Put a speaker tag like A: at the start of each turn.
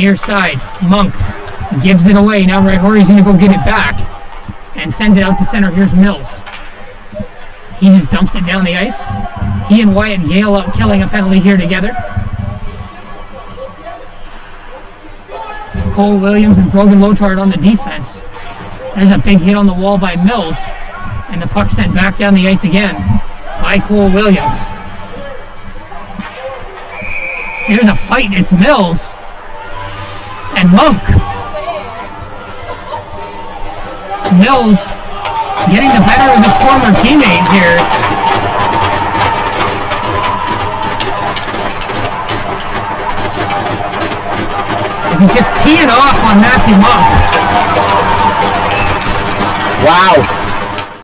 A: Near side, Monk gives it away. Now Raihori's going to go get it back and send it out to center. Here's Mills. He just dumps it down the ice. He and Wyatt Gale out killing a penalty here together. Cole Williams and Brogan Lotard on the defense. There's a big hit on the wall by Mills, and the puck sent back down the ice again by Cole Williams. Here's a fight. It's Mills and Monk. Mills getting the better of his former teammate here. He's just teeing off on Matthew Monk.
B: Wow.